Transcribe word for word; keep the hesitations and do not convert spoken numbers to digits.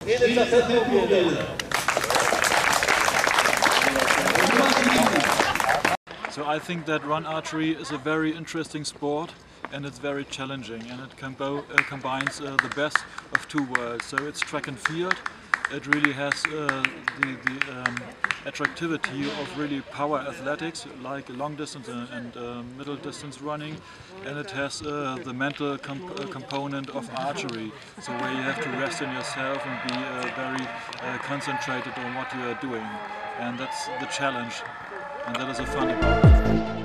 So I think that run archery is a very interesting sport, and it's very challenging, and it combo uh, combines uh, the best of two worlds. So it's track and field. It really has uh, the, the um, attractivity of really power athletics, like long distance and, and uh, middle distance running, and it has uh, the mental comp uh, component of archery, so where you have to rest in yourself and be uh, very uh, concentrated on what you are doing, and that's the challenge, and that is the fun about it.